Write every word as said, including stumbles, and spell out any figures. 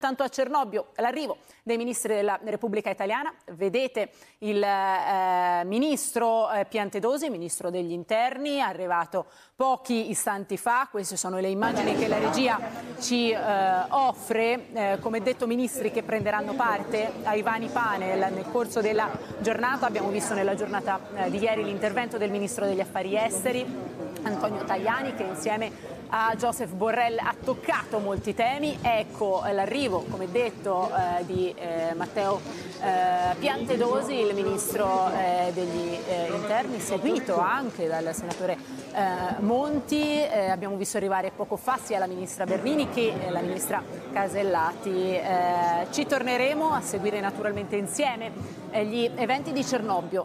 Intanto a Cernobbio l'arrivo dei ministri della Repubblica Italiana, vedete il eh, ministro eh, Piantedosi, ministro degli interni, arrivato pochi istanti fa. Queste sono le immagini che la regia ci eh, offre, eh, come detto ministri che prenderanno parte ai vari panel nel corso della giornata. Abbiamo visto nella giornata eh, di ieri l'intervento del ministro degli affari esteri Antonio Tajani, che insieme a Joseph Borrell ha toccato molti temi. Ecco l'arrivo, come detto, eh, di eh, Matteo eh, Piantedosi, il ministro eh, degli eh, interni, seguito anche dal senatore eh, Monti. Eh, abbiamo visto arrivare poco fa sia la ministra Bernini che eh, la ministra Casellati. Eh, ci torneremo a seguire naturalmente insieme eh, gli eventi di Cernobbio.